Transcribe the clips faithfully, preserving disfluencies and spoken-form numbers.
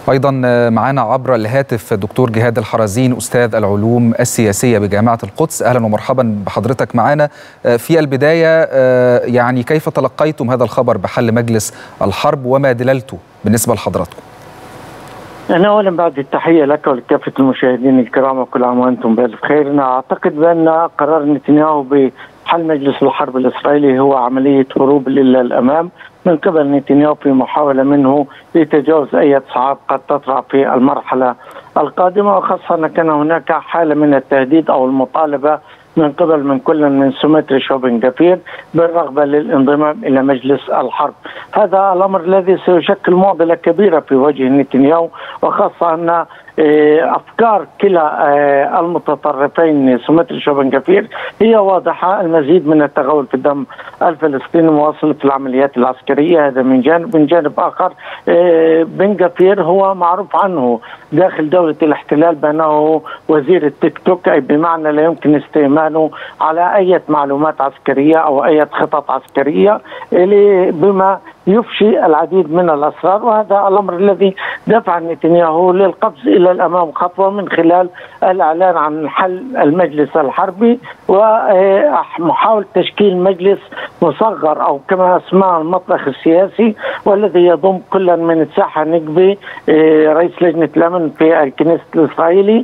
أيضا معنا عبر الهاتف الدكتور جهاد الحرزين أستاذ العلوم السياسية بجامعة القدس. أهلا ومرحبا بحضرتك معنا. في البداية يعني كيف تلقيتم هذا الخبر بحل مجلس الحرب وما دلالته بالنسبة لحضراتكم؟ أنا أولا بعد التحية لك ولكافة المشاهدين الكرام وكل عام وأنتم بألف خير. أنا أعتقد بأن قرار نتنياهو بحل مجلس الحرب الإسرائيلي هو عملية هروب إلى الأمام من قبل نتنياهو في محاولة منه لتجاوز أي صعاب قد تطرأ في المرحلة القادمة، وخاصة أن كان هناك حالة من التهديد أو المطالبة من قبل من كل من سموتريتش وبن غفير بالرغبة للانضمام إلى مجلس الحرب. هذا الأمر الذي سيشكل معضلة كبيرة في وجه نتنياهو، وخاصة أن أفكار كلا المتطرفين سموتريتش وبن غفير هي واضحة: المزيد من التغول في الدم الفلسطيني، مواصلة العمليات العسكرية. هذا من جانب. من جانب آخر بن غفير هو معروف عنه داخل دولة الاحتلال بأنه وزير التيك توك، أي بمعنى لا يمكن استئمانه على أي معلومات عسكرية أو أي خطط عسكرية، بما يفشي العديد من الأسرار. وهذا الأمر الذي دفع نتنياهو للقفز إلى الأمام خطوة من خلال الإعلان عن حل المجلس الحربي ومحاولة تشكيل مجلس مصغر أو كما اسمه المطبخ السياسي، والذي يضم كل من الساحة نقبي رئيس لجنة الأمن في الكنيست الإسرائيلي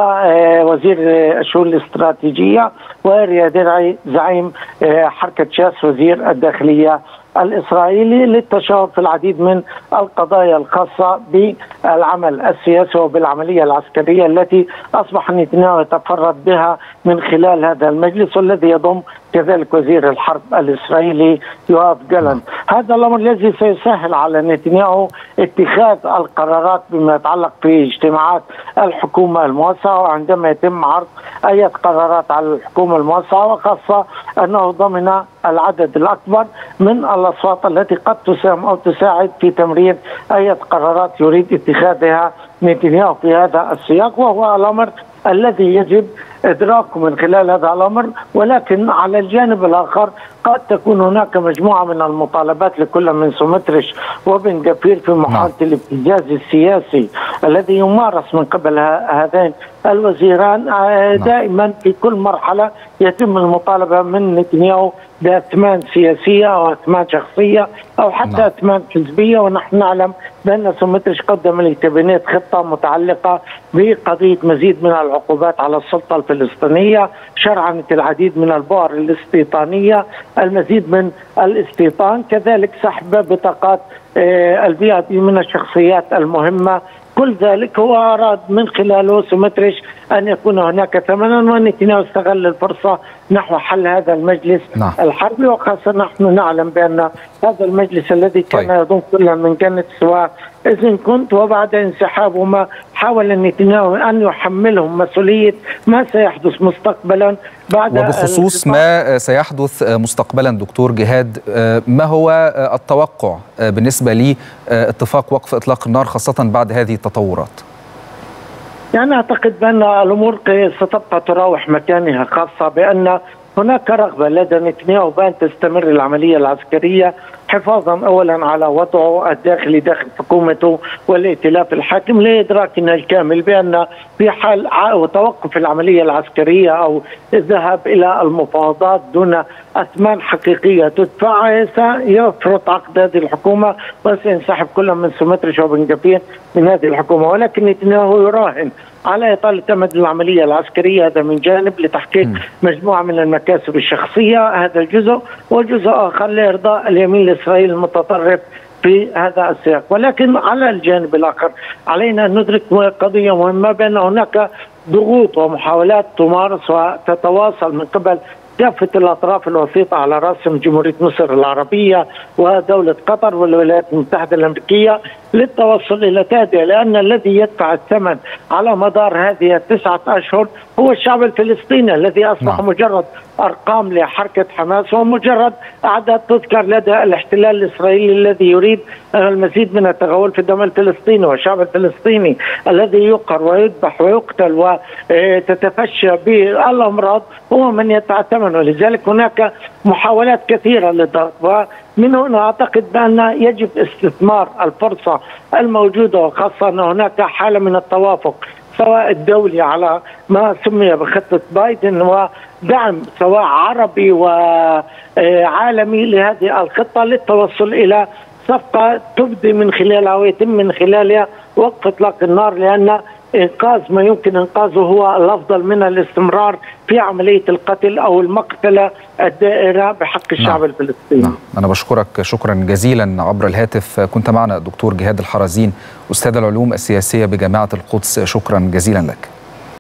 ووزير الشؤون الاستراتيجية، ورياد درعي زعيم حركة شاس وزير الداخلية الإسرائيلي، للتشاور في العديد من القضايا الخاصة بالعمل السياسي وبالعملية العسكرية التي أصبح نتنياهو يتفرد بها من خلال هذا المجلس، والذي يضم كذلك وزير الحرب الإسرائيلي يوآف جالانت. هذا الأمر الذي سيسهل على نتنياهو اتخاذ القرارات بما يتعلق في اجتماعات الحكومة الموسعة، وعندما يتم عرض أي قرارات على الحكومة الموسعة، وخاصة أنه ضمن العدد الأكبر من الأصوات التي قد تساهم أو تساعد في تمرير أي قرارات يريد اتخاذها نتنياهو في هذا السياق، وهو الأمر الذي يجب إدراكه من خلال هذا الأمر. ولكن على الجانب الآخر قد تكون هناك مجموعة من المطالبات لكل من سموتريتش وبن غفير في محاولة الابتزاز السياسي الذي يمارس من قبل هذين الوزيران. دائما في كل مرحلة يتم المطالبة من نتنياهو بأثمان سياسية أو أثمان شخصية أو حتى أثمان حزبية، ونحن نعلم بأن سموتريتش قدم لكابينت خطة متعلقة بقضية مزيد من العقوبات على السلطة الفلسطينية، شرعنت العديد من البؤر الاستيطانية، المزيد من الاستيطان، كذلك سحب بطاقات الفي اي بي من الشخصيات المهمة. كل ذلك هو أراد من خلاله سموتريتش أن يكون هناك ثمنا، ونتنياهو استغل الفرصة نحو حل هذا المجلس نعم. الحربي، وخاصة نحن نعلم بأن هذا المجلس الذي كان طيب. يضم كل من كانت سواء إذن كنت وبعد انسحابهما حاول نتنياهو أن يحملهم مسؤولية ما سيحدث مستقبلا بعد. وبخصوص ما سيحدث مستقبلا دكتور جهاد، ما هو التوقع بالنسبة لاتفاق وقف إطلاق النار خاصة بعد هذه التطورات؟ يعني أعتقد بأن الأمور ستبقى تراوح مكانها، خاصة بأن هناك رغبة لدى نتنياهو بأن تستمر العملية العسكرية حفاظا أولا على وضعه الداخلي داخل حكومته والائتلاف الحاكم، لإدراكنا الكامل بأن في حال توقف العملية العسكرية أو الذهاب إلى المفاوضات دون أثمان حقيقية تدفع سيفرط عقد هذه الحكومة وسينسحب كل من سموتريتش وبن غفير من هذه الحكومة. ولكن نتنياهو يراهن على إطالة أمد العملية العسكرية، هذا من جانب لتحقيق م. مجموعة من المكاسب الشخصية، هذا الجزء، وجزء آخر لإرضاء اليمين الإسرائيلي المتطرف في هذا السياق. ولكن على الجانب الآخر علينا أن ندرك قضية مهمة، بأن هناك ضغوط ومحاولات تمارس وتتواصل من قبل كافة الأطراف الوسيطة على رأسهم جمهورية مصر العربية ودولة قطر والولايات المتحدة الأمريكية للتوصل إلى تهدئة، لأن الذي يدفع الثمن على مدار هذه التسعة أشهر هو الشعب الفلسطيني الذي أصبح نعم. مجرد أرقام لحركة حماس ومجرد أعداد تذكر لدى الاحتلال الإسرائيلي الذي يريد المزيد من التغول في الدم الفلسطيني والشعب الفلسطيني الذي يقهر ويذبح ويقتل وتتفشى بالأمراض هو من يدفع الثمن. ولذلك هناك محاولات كثيرة للضغط، من هنا أعتقد بأن يجب استثمار الفرصة الموجودة، وخاصة أن هناك حالة من التوافق سواء الدولي على ما سمي بخطة بايدن ودعم سواء عربي وعالمي لهذه الخطة للتوصل إلى صفقة تبدي من خلالها ويتم من خلالها وقف إطلاق النار، لأن إنقاذ ما يمكن إنقاذه هو الأفضل من الاستمرار في عملية القتل أو المقتلة الدائرة بحق الشعب نعم. الفلسطيني. نعم. أنا بشكرك شكرا جزيلا عبر الهاتف، كنت معنا دكتور جهاد الحرزين أستاذ العلوم السياسية بجامعة القدس، شكرا جزيلا لك.